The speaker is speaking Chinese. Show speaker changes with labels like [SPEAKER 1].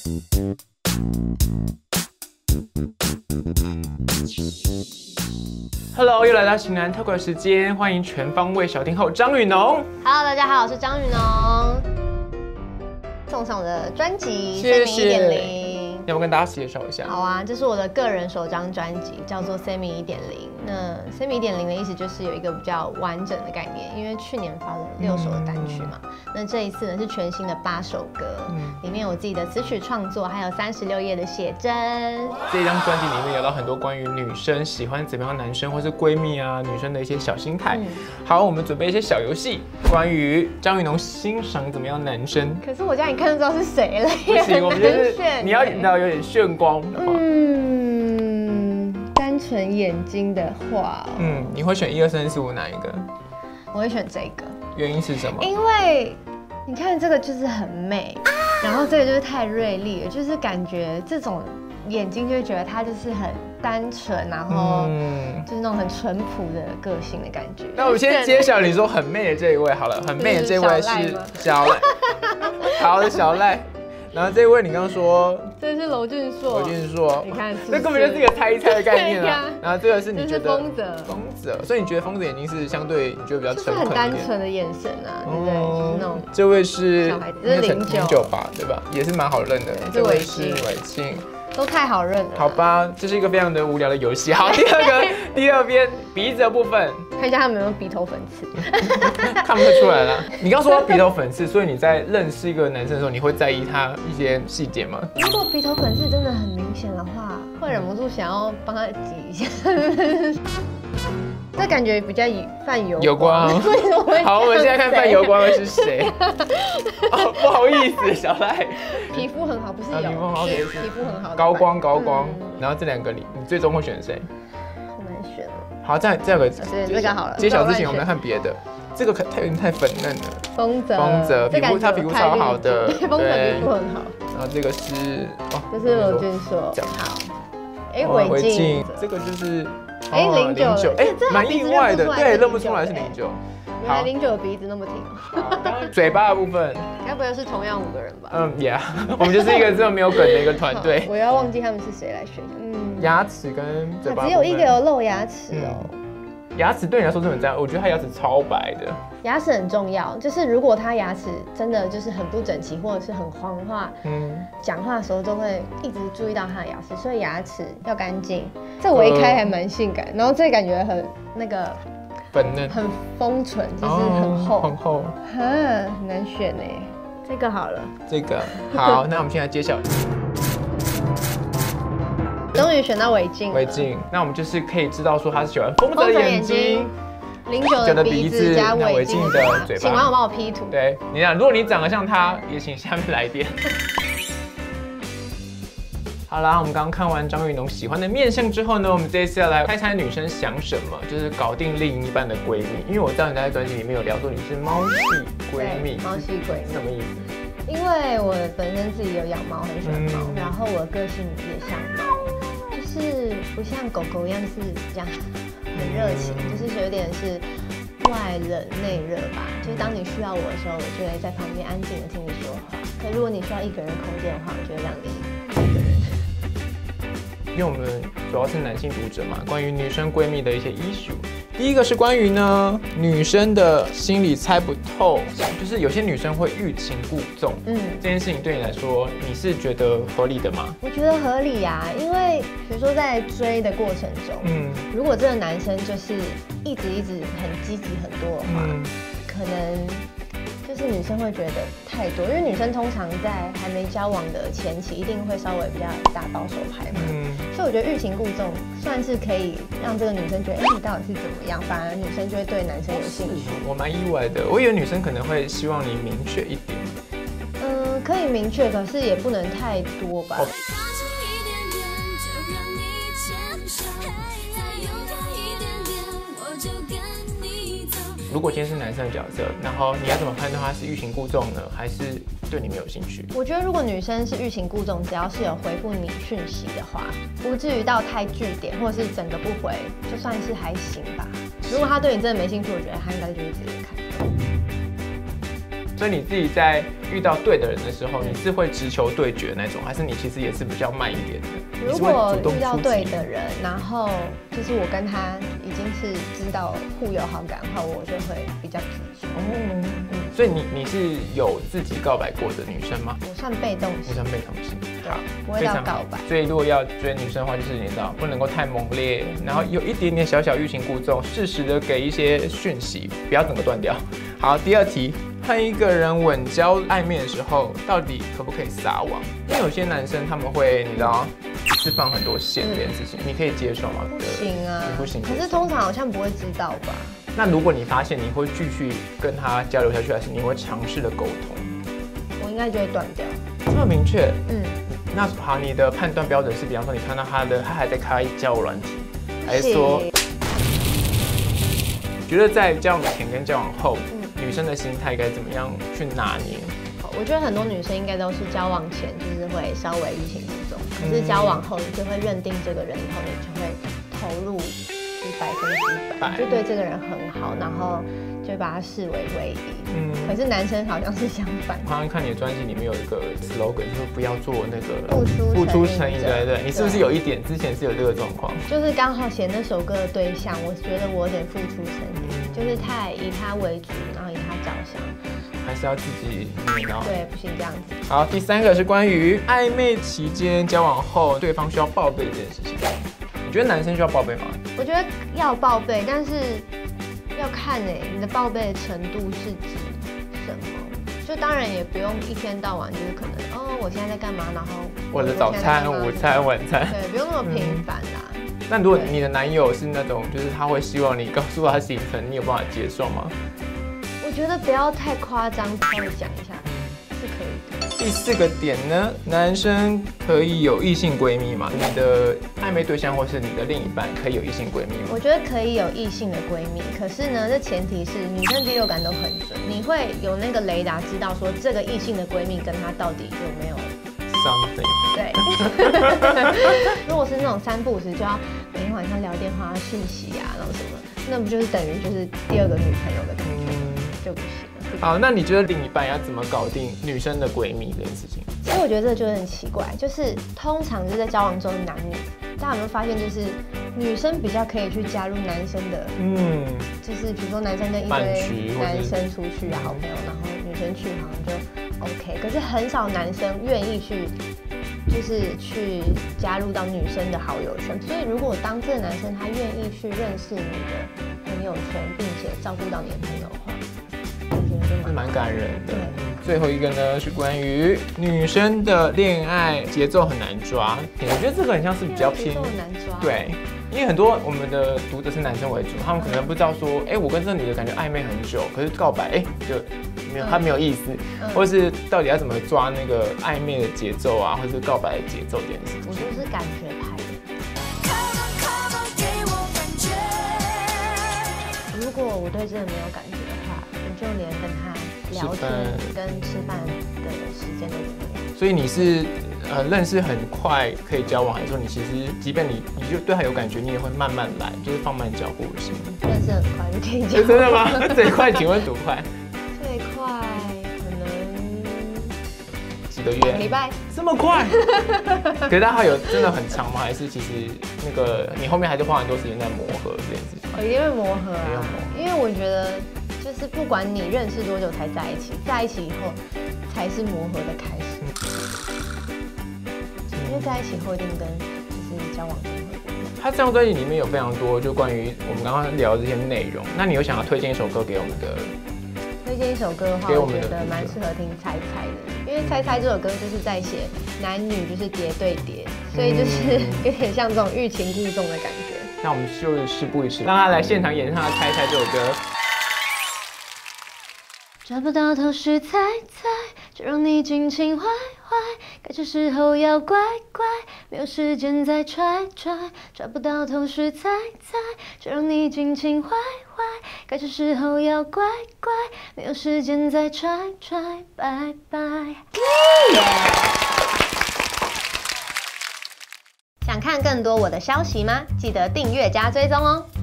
[SPEAKER 1] Hello， 又来到型男 Talk 时间，欢迎全方位小天后张宇农。
[SPEAKER 2] Hello， 大家好，我是张宇农。送上我的专辑《Sammy 1.0》，
[SPEAKER 1] 要不跟大家介绍一下？
[SPEAKER 2] 好啊，这是我的个人首张专辑，叫做《Sammy 1.0》。那 Sammy 1.0的意思就是有一个比较完整的概念，因为去年发了6首的单曲嘛，那这一次呢是全新的8首歌，里面有我自己的词曲创作，还有36页的写真。
[SPEAKER 1] 这张专辑里面聊到很多关于女生喜欢怎么样男生，或是闺蜜啊女生的一些小心态。好，我们准备一些小游戏，关于张宇农欣赏怎么样男生。
[SPEAKER 2] 可是我这样一看就知道是谁了，
[SPEAKER 1] 不行，我们就是你要演到有点炫光的话。
[SPEAKER 2] 单纯眼睛的话，
[SPEAKER 1] 你会选1、2、3、4、5哪一个？
[SPEAKER 2] 我会选这个。
[SPEAKER 1] 原因是什么？
[SPEAKER 2] 因为你看这个就是很媚，然后这个就是太锐利了，就是感觉这种眼睛就会觉得他就是很单纯，然后就是那种很淳朴的个性的感觉。
[SPEAKER 1] 那我们先揭晓你说很媚的这一位好了，很媚的这位是小赖，好的小赖。然后这一位你刚刚说
[SPEAKER 2] 这是娄俊硕，你看
[SPEAKER 1] 这根本就是一个猜一猜的概念啊。然后这个是你觉得
[SPEAKER 2] 丰泽，
[SPEAKER 1] 所以你觉得丰泽眼睛是相对你觉得比较诚恳一点，
[SPEAKER 2] 就是很单纯的眼神啊，对不对？就是那种
[SPEAKER 1] 这位是
[SPEAKER 2] 小孩子，这是09
[SPEAKER 1] 吧，对吧？也是蛮好认的。这位是韦静，
[SPEAKER 2] 都太好认了。
[SPEAKER 1] 好吧，这是一个非常的无聊的游戏。好，第二边鼻子的部分，
[SPEAKER 2] 看一下他们有没有鼻头粉刺。
[SPEAKER 1] 看不出来啦。你刚说鼻头粉刺，所以你在认识一个男生的时候，你会在意他一些细节吗？
[SPEAKER 2] 如果鼻头粉刺真的很明显的话，会忍不住想要帮他挤一下。这感觉比较泛油光。为什么会？
[SPEAKER 1] 好，我们现在看泛油光的是谁？哦，不好意思，小赖。
[SPEAKER 2] 皮肤很好，不是油。皮肤很好。
[SPEAKER 1] 高光。然后这2个里，你最终会选谁？
[SPEAKER 2] 好难选哦。
[SPEAKER 1] 好，这样有个
[SPEAKER 2] 这个好了。
[SPEAKER 1] 揭晓之前，我们来看别的。这个有点太粉嫩了。
[SPEAKER 2] 丰泽，
[SPEAKER 1] 他皮肤超好的，
[SPEAKER 2] 丰泽皮肤很好。
[SPEAKER 1] 然后这个是
[SPEAKER 2] 这是娄俊硕。好。韦静，
[SPEAKER 1] 这个就是
[SPEAKER 2] 09，
[SPEAKER 1] 蛮意外的，对，认不出来是09。
[SPEAKER 2] 原来09的鼻子那么挺。
[SPEAKER 1] 嘴巴的部分，
[SPEAKER 2] 该不会是同样5个人吧
[SPEAKER 1] ？Yeah， 我们就是一个这么没有梗的一个团队。
[SPEAKER 2] 我要忘记他们是谁来选。
[SPEAKER 1] 牙齿跟嘴巴，
[SPEAKER 2] 只有一个有露牙齿哦。
[SPEAKER 1] 牙齿对你来说是很重要，我觉得他牙齿超白的。
[SPEAKER 2] 牙齿很重要，就是如果他牙齿真的就是很不整齐或者是很黄的话，讲话的时候都会一直注意到他的牙齿，所以牙齿要干净。这围开还蛮性感，然后这感觉很那个
[SPEAKER 1] 粉嫩，
[SPEAKER 2] 很丰唇，就是很厚，
[SPEAKER 1] 很厚。
[SPEAKER 2] 很难选呢。这个好了，
[SPEAKER 1] 这个好，那我们现在揭晓。
[SPEAKER 2] 终于选到韦静，
[SPEAKER 1] 那我们就是可以知道说他是喜欢丰泽的眼睛
[SPEAKER 2] ，09的鼻子加韦静的嘴巴。请网友帮我 P 图。
[SPEAKER 1] 对，你讲，如果你长得像他，也请下面来电。好啦，我们刚刚看完张宇农喜欢的面相之后呢，我们这一次要来猜猜女生想什么，就是搞定另一半的闺蜜。因为我知道你在专辑里面有聊说你是猫系闺蜜，
[SPEAKER 2] 猫系闺蜜
[SPEAKER 1] 什么意思？
[SPEAKER 2] 因为我本身自己有养猫，很喜欢猫，然后我的个性也像猫，就是不像狗狗一样是这样很热情，就是有点是外冷内热吧。就是当你需要我的时候，我就会在旁边安静的听你说话。可如果你需要一个人空间的话，我就会让你一个人。
[SPEAKER 1] 因为我们主要是男性读者嘛，关于女生闺蜜的一些 issue。第一个是关于呢女生的心里猜不透，就是有些女生会欲擒故纵。这件事情对你来说，你是觉得合理的吗？
[SPEAKER 2] 我觉得合理啊，因为比如说在追的过程中，如果这个男生就是一直很积极很多的话，可能就是女生会觉得太多，因为女生通常在还没交往的前期，一定会稍微比较打保守牌嘛。所以我觉得欲擒故纵算是可以让这个女生觉得，你到底是怎么样，反而女生就会对男生有兴趣。
[SPEAKER 1] 我蛮意外的，我以为女生可能会希望你明确一点。
[SPEAKER 2] 可以明确，可是也不能太多吧。如果今天是男生的角色，然后你要怎么判断他是欲擒故纵呢，还是对你没有兴趣？我觉得如果女生是欲擒故纵，只要是有回复你讯息的话，不至于到太句点，或者是整个不回，就算是还行吧。如果他对你真的没兴趣，我觉得他应该就是直接看。
[SPEAKER 1] 所以你自己在遇到对的人的时候，你是会直球对决那种，还是你其实也是比较慢一点的？
[SPEAKER 2] 如果遇到对的人，然后就是我跟他已经是知道互有好感的话，我就会比较直球。
[SPEAKER 1] 所以你是有自己告白过的女生吗？
[SPEAKER 2] 我算被动型，
[SPEAKER 1] 我算被动型，
[SPEAKER 2] 好，不会到告白。
[SPEAKER 1] 所以如果要追女生的话，就是你知道不能够太猛烈，然后有一点点小小欲擒故纵，适时的给一些讯息，不要整个断掉。好，第二题，和一个人稳交暧昧的时候，到底可不可以撒网？因为有些男生他们会，你知道，一次放很多线这件事情，你可以接受吗？
[SPEAKER 2] 不行啊，
[SPEAKER 1] 你不行。
[SPEAKER 2] 可是通常好像不会知道吧？
[SPEAKER 1] 那如果你发现你会继续跟他交流下去，还是你会尝试的沟通？
[SPEAKER 2] 我应该就会断掉。
[SPEAKER 1] 这么明确？那好，你的判断标准是，比方说你看到他还在开交友软体，还是说，觉得在交往前跟交往后，女生的心态该怎么样去拿捏？
[SPEAKER 2] 我觉得很多女生应该都是交往前就是会稍微欲擒故纵，可是交往后你就会认定这个人以后，你就会投入100%，就对这个人很好，然后就把他视为唯一。可是男生好像是相反。
[SPEAKER 1] 我好像看你的专辑里面有一个 slogan， 就是不要做那个
[SPEAKER 2] 付出
[SPEAKER 1] 成瘾，对，你是不是有一点之前是有这个状况？
[SPEAKER 2] 就是刚好写那首歌的对象，我觉得我有点付出成瘾，就是太以他为主，然后以他着想。
[SPEAKER 1] 还是要自己
[SPEAKER 2] 对，不行这样子。
[SPEAKER 1] 好，第三个是关于暧昧期间、交往后，对方需要报备这件事情。你觉得男生需要报备吗？
[SPEAKER 2] 我觉得要报备，但是要看你的报备的程度是指什么。就当然也不用一天到晚就是可能我现在在干嘛，然后
[SPEAKER 1] 我的早餐、午餐、晚餐，
[SPEAKER 2] 对，不用那么频繁啦。
[SPEAKER 1] 那如果你的男友是那种，就是他会希望你告诉他行程，你有办法接受吗？
[SPEAKER 2] 我觉得不要太夸张，稍微讲一下是可以的。
[SPEAKER 1] 第四个点呢，男生可以有异性闺蜜吗？你的暧昧对象或是你的另一半可以有异性闺蜜吗？
[SPEAKER 2] 我觉得可以有异性的闺蜜，可是呢，这前提是女生第六感都很准，你会有那个雷达知道说这个异性的闺蜜跟她到底有没有
[SPEAKER 1] something。
[SPEAKER 2] 对。如果是那种3不5时就要每天晚上聊电话、讯息啊，然后什么，那不就是等于就是第二个女朋友的感觉吗？就不行了。
[SPEAKER 1] 好，那你觉得另一半要怎么搞定女生的闺蜜这件事情？
[SPEAKER 2] 其实我觉得这个就很奇怪，就是通常就是在交往中的男女，大家有没有发现，就是女生比较可以去加入男生的，就是比如说男生跟一堆男生出去啊，好朋友，然后女生去好像就 OK， 可是很少男生愿意去，就是去加入到女生的好友圈。所以如果当这个男生他愿意去认识你的朋友圈，并且照顾到你的朋友的话，
[SPEAKER 1] 是蛮感人的。最后一个呢是关于女生的恋爱节奏很难抓，我觉得这个很像是比较偏，
[SPEAKER 2] 节奏很难抓。
[SPEAKER 1] 对，因为很多我们的读者是男生为主，他们可能不知道说，我跟这个女的感觉暧昧很久，可是告白，就没有，他没有意思，或者是到底要怎么抓那个暧昧的节奏啊，或者是告白的节奏这件事情。
[SPEAKER 2] 我就是感觉派的。如果我对这个没有感觉的话，我就连跟他聊天、跟吃饭的时间都没有。
[SPEAKER 1] 所以你是认识很快可以交往，还是说你其实即便你就对他有感觉，你也会慢慢来，就是放慢脚步型？
[SPEAKER 2] 认识很快就可以交往。
[SPEAKER 1] 真的吗？最快请问多快？
[SPEAKER 2] 最快可能
[SPEAKER 1] 几个月？
[SPEAKER 2] 2个礼拜。
[SPEAKER 1] 这么快？可是他有真的很长吗？还是其实那个你后面还是花很多时间在磨合这件事情？
[SPEAKER 2] 我一定会磨合啊，因为我觉得就是不管你认识多久才在一起，在一起以后才是磨合的开始。因为在一起后一定跟就是交往中会不一样。
[SPEAKER 1] 他这张专辑里面有非常多就关于我们刚刚聊的这些内容，那你有想要推荐一首歌给我们的？
[SPEAKER 2] 推荐一首歌的话，我觉得蛮适合听《猜猜》的，因为《猜猜》这首歌就是在写男女就是叠对叠，所以就是有点像这种欲擒故纵的感觉。
[SPEAKER 1] 那我们就事不宜迟，让他来现场演唱《猜猜》这首歌。
[SPEAKER 2] 抓不到头绪猜猜，就让你尽情坏坏，该是时候要乖乖，没有时间再揣揣。抓不到头绪猜猜，就让你尽情坏坏，该是时候要乖乖，没有时间再揣揣。拜拜。想看更多我的消息吗？记得订阅加追踪哦。